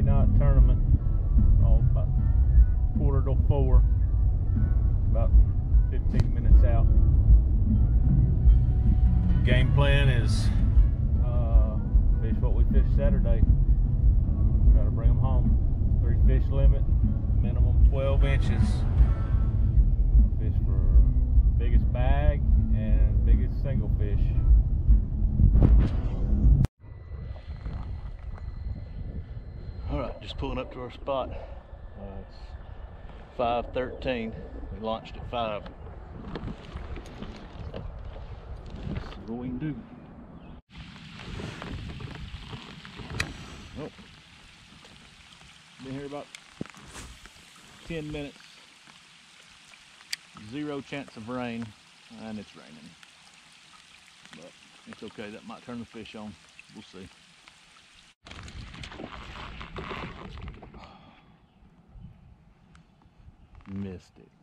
night tournament. It's all about 3:45. About 15 minutes out. Game plan is fish what we fished Saturday. Try to bring them home. 3 fish limit, minimum 12 inches. Fish for biggest bag and biggest single fish. Alright, just pulling up to our spot. It's 5:13. We launched at 5. Let's see what we can do. Oh, been here about 10 minutes. 0 chance of rain, and it's raining. But it's okay, that might turn the fish on. We'll see. Missed it.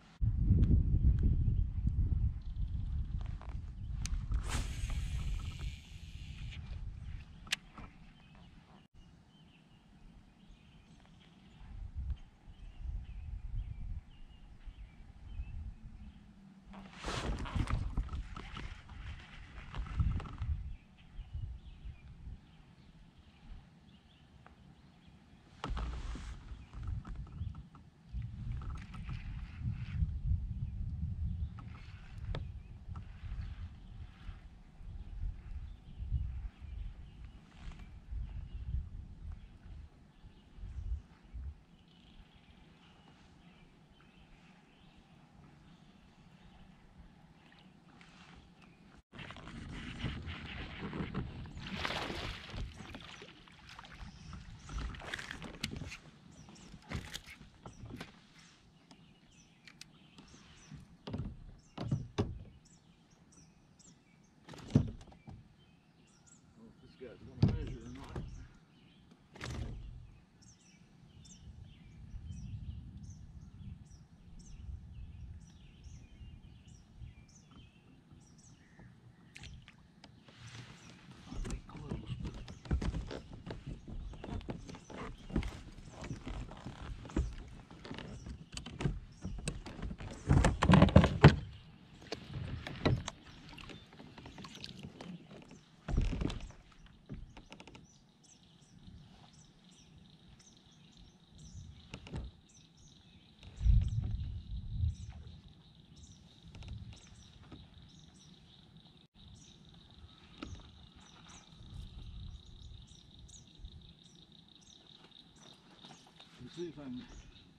Let's see if I can.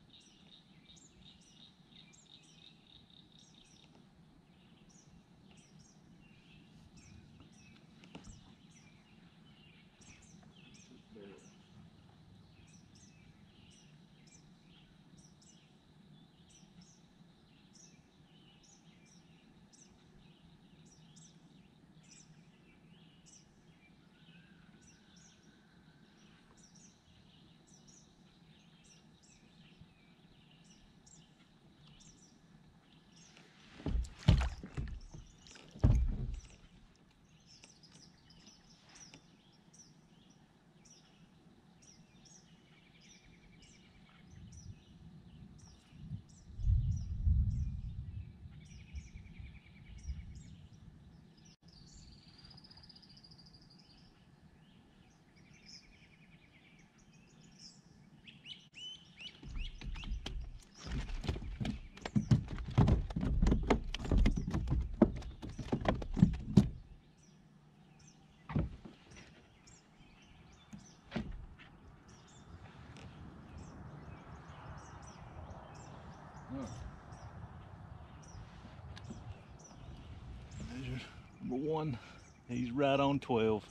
There's number 1. He's right on 12.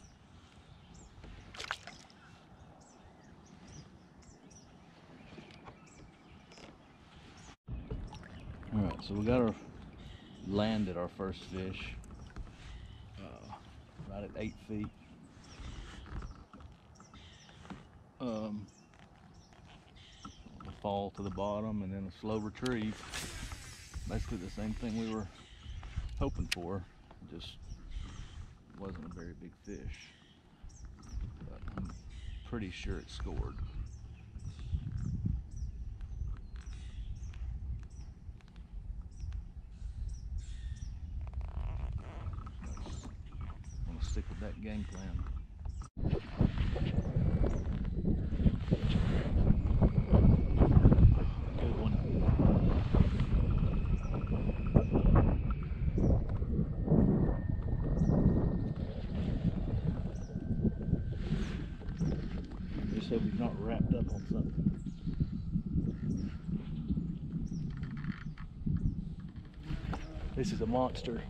Alright, so we got our landed our first fish right at 8 feet. A fall to the bottom and then a slow retrieve. Basically the same thing we were hoping for, just wasn't a very big fish. But I'm pretty sure it scored. that game plan. Good one. Just hope he's not wrapped up on something. This is a monster.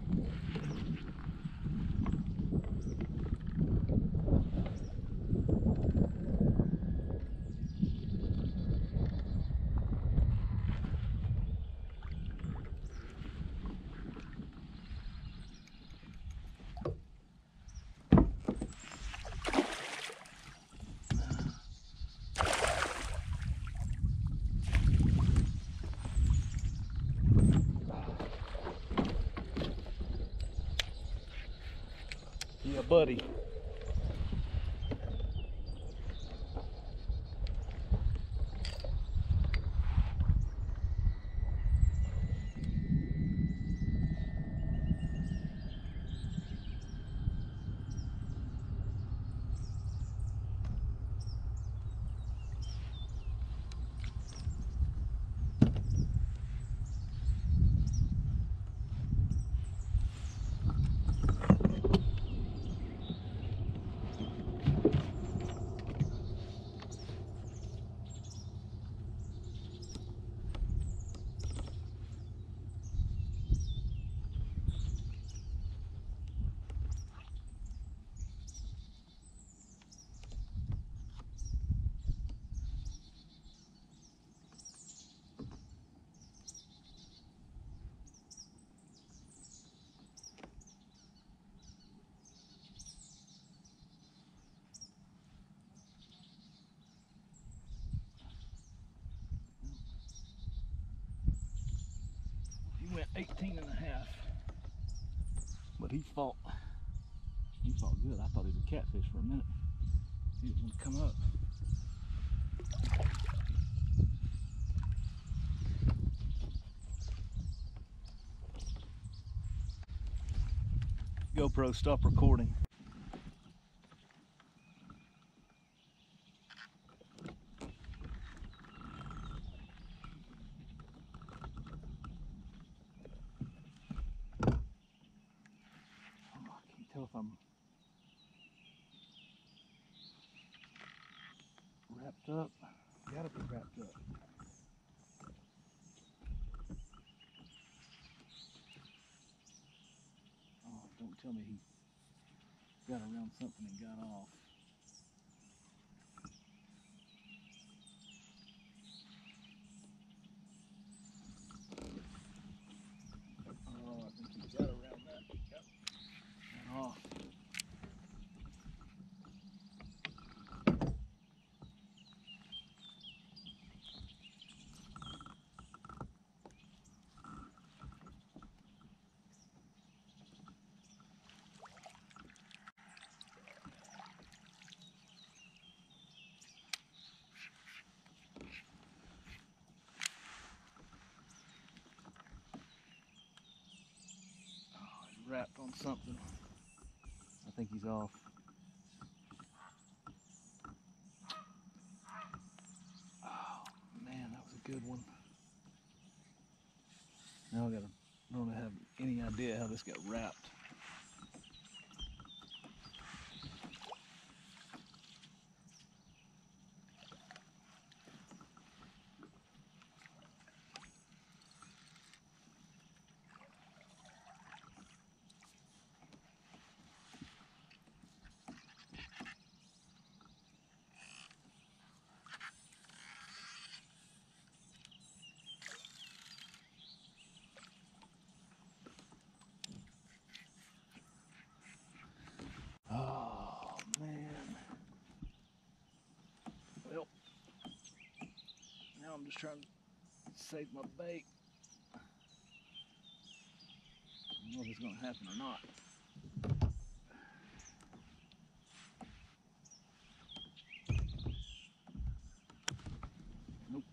Yeah, buddy. He went 18 and a half, but he fought good. I thought he was a catfish for a minute. He didn't want to come up. GoPro, stop recording. I can't tell if I'm wrapped up. Gotta be wrapped up. Oh, don't tell me he got around something and got off. Oh, I think he got around that. Yep. Got off. Wrapped on something. I think he's off. Oh man, that was a good one. Now I don't have any idea how this got wrapped. Oh man. Well, now I'm just trying to save my bait. I don't know if it's going to happen or not. Nope.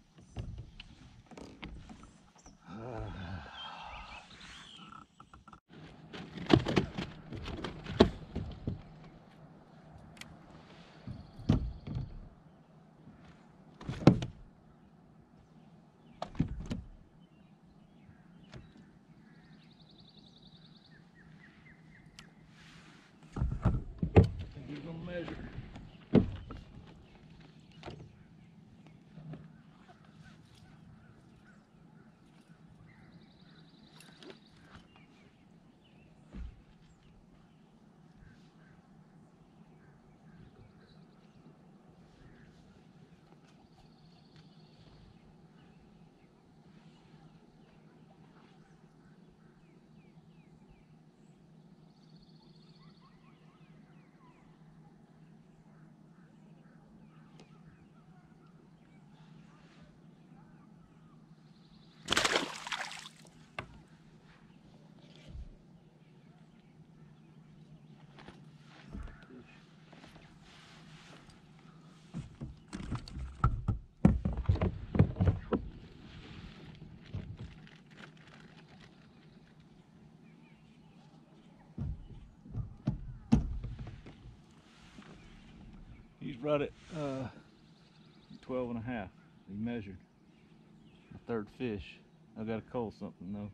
right at 12 and a half. He measured. My third fish. I gotta call something though.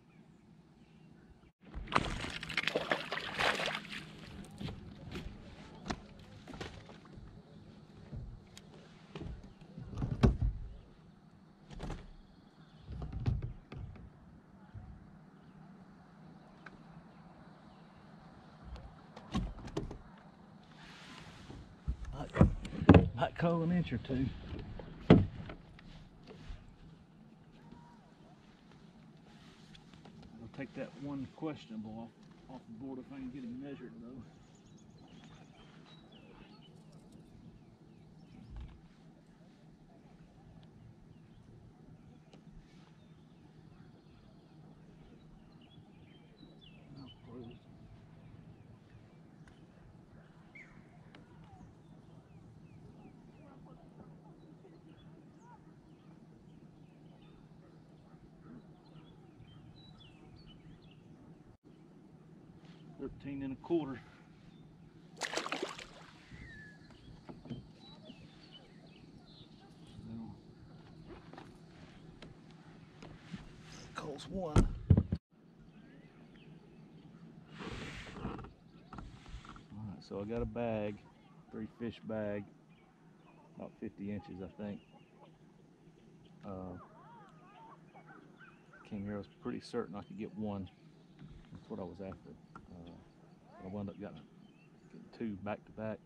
Might call an inch or two. I'll take that one questionable off the board if I can get him measured though. $13 1/4. Calls one. Alright, so I got a bag, 3 fish bag, about 50 inches I think. Came here, I was pretty certain I could get one. That's what I was after. I wound up getting 2 back to back.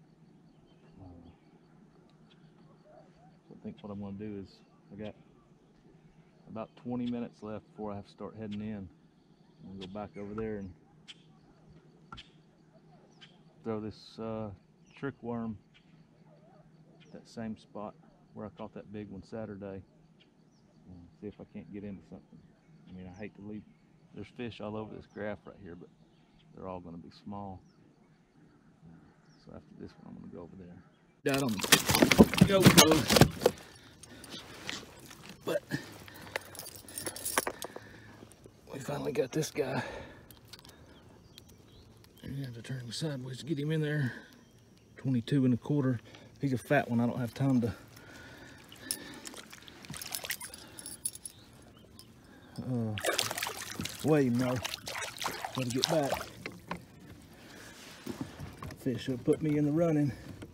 So I think what I'm going to do is, I got about 20 minutes left before I have to start heading in. I'm going to go back over there and throw this trick worm at that same spot where I caught that big one Saturday. See if I can't get into something. I mean, I hate to leave. There's fish all over this graph right here, but they're all going to be small. So after this one, I'm going to go over there. Down on the GoPro. But we finally got this guy. You have to turn him sideways to get him in there. 22 1/4. He's a fat one. I don't have time to weigh him now. Gotta get back. Fish will put me in the running.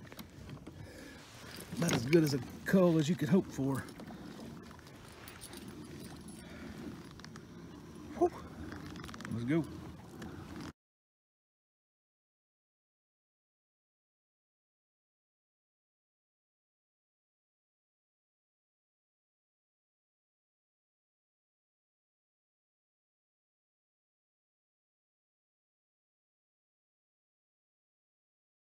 About as good as a cull as you could hope for. Whew. Let's go.